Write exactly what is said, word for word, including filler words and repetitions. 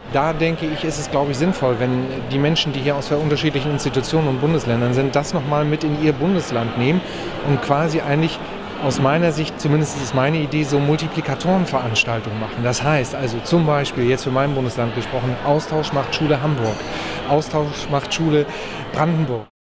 Da denke ich, ist es, glaube ich, sinnvoll, wenn die Menschen, die hier aus unterschiedlichen Institutionen und Bundesländern sind, das nochmal mit in ihr Bundesland nehmen und quasi eigentlich aus meiner Sicht, zumindest ist meine Idee, so Multiplikatorenveranstaltungen machen. Das heißt also zum Beispiel, jetzt für mein Bundesland gesprochen, Austausch macht Schule Hamburg, Austausch macht Schule Brandenburg.